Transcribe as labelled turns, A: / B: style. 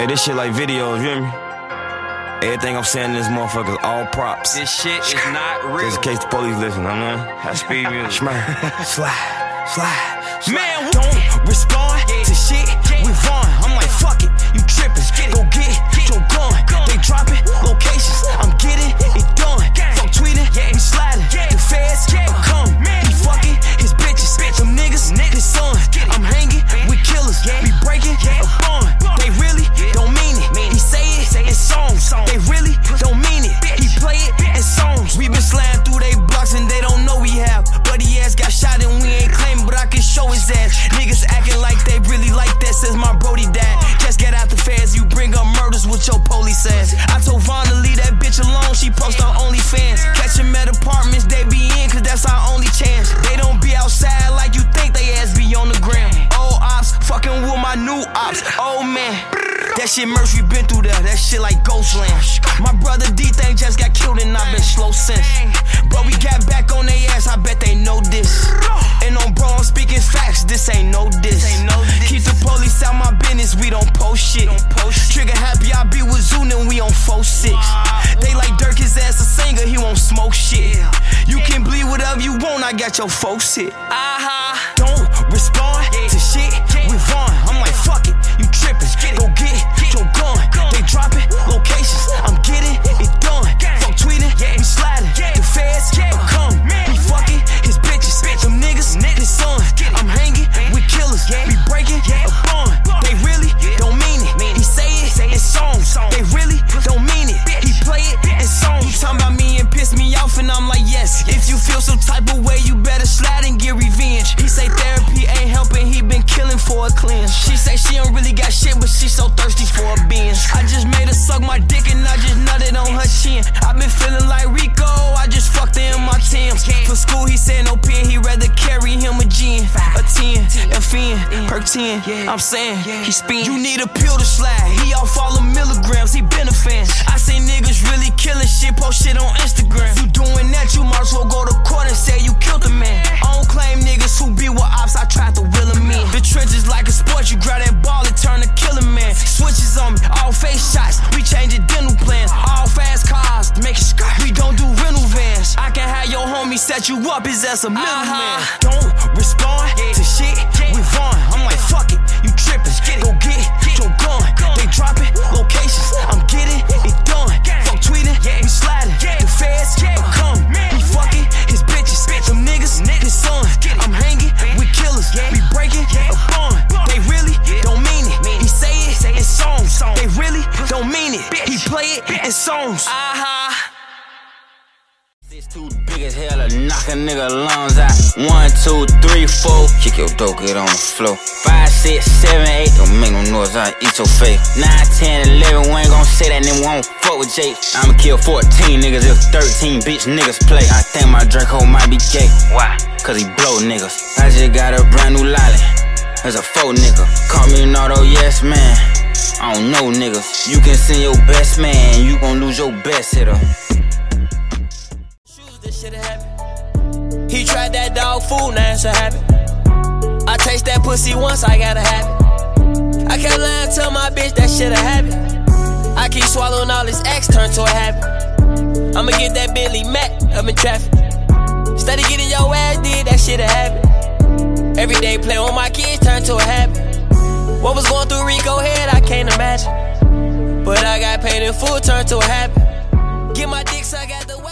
A: Hey, this shit like videos, you hear me? Everything I'm saying in this motherfucker is all props.
B: This shit is not real.
A: Just in case the police listen, I mean, high speed music. Smurk, slide.
C: Man, don't respond to shit with Vaughn. I'm like, fuck it, you trippin'. Go get your gun. They droppin' locations, I'm getting it done. Fuck tweetin, we slidin'. The feds will come. He fucking his bitches, them niggas, his son. I'm hanging with killers, we breakin a bond. They really don't mean it. He say it in songs. They really don't mean it. He play it in songs. We been sliding through they blocks and they don't know we have. But he ass got shot and we ain't claiming, but I can show his ass. Niggas acting like they really like that since my brody died. Just get out the feds, you bring up murders with your police ass. I told Vaughn to leave that bitch alone, she post on OnlyFans. Catch him at apartments, they be in, cause that's our only chance. They don't be outside like you think, they ass be on the gram. Old ops, fucking with my new ops. Oh man, that shit merch, we been through that. That shit like Ghostland. My brother D-Thing just got killed and I've been slow since. But we got back on they ass, I bet they know this. And on bro, I'm speaking facts, this ain't no diss. Keep the police out my business, we don't post shit. Trigger happy, I be with Zoon and we on 4-6. They like Durk, his ass a singer, he won't smoke shit. You can bleed whatever you want, I got your folks hit. Don't respond to shit with Vaughn. I'm like, fuck it, you trippin'. Go get your gun. They droppin' locations, I'm getting it done. Fuck tweetin, we slidin'. The feds will come. We fucking his bitches, them niggas, his son. I'm hanging with killers, we breakin a bond. They really don't mean it. He say it in songs. They really don't mean it. He play it in songs. You talking about me and piss me off, and I'm like, yes. If you feel some type of way, you better slide and get revenge. He say therapy ain't helping, he been killing for a cleanse. She say she don't really got shit, but she so thirsty for a binge. I just made her suck my dick and I just nutted on her chin. I been feeling like Rico, I just fucked her in my Timbs. For school he said no pen, he rather carry him a gin. A 10, FN, perk 10. I'm saying, he spin. You need a pill to slide, he off all the milligrams, he been a fan. I see niggas really killing shit, post shit on Instagram. You doing that, you might as well go to court and say you killed a man. I don't claim niggas who be with ops, I tried to will them in. The trenches like a sport, you grab that ball and turn a killer man. Switches on me, all face shots, we changing dental plans. All fast cars, make it skrrt. We don't do rental vans. I can have your homie set you up, his ass a middleman. Don't respond to shit with Vaughn. I'm like, fuck it, you trippin'. Go get your gun. They droppin' locations, I'm getting it done. Fuck tweetin, we slidin'. The feds will come. We fucking his bitches, them niggas, his son. I'm hanging with killers, we breakin a bond. They really don't mean it. He say it in songs. They really don't mean it. He play it in songs.
D: It's too big as hell to knock a nigga lungs out. 1, 2, 3, 4. Kick your dope, get on the floor. 5, 6, 7, 8. Don't make no noise, I'll eat your face. 9, 10, 11. We ain't gon' say that, then we won't fuck with Jake. I'ma kill 14 niggas if 13 bitch niggas play. I think my Draco might be gay. Why? Cause he blow niggas. I just got a brand new lolly. There's a faux nigga. Call me an auto, yes man. I don't know niggas. You can send your best man, you gon' lose your best hitter.
C: This shit happen. He tried that dog food, now it's a habit. I taste that pussy once, I gotta have it. I can't lie and tell my bitch that shit a habit. I keep swallowing all this X, turn to a habit. I'ma get that Bentley Mac, I'm in traffic. Steady getting your ass did, that shit a habit. Every day play on my kids, turn to a habit. What was going through Rico head, I can't imagine. But I got paid in full, turn to a habit. Get my dick, so I got the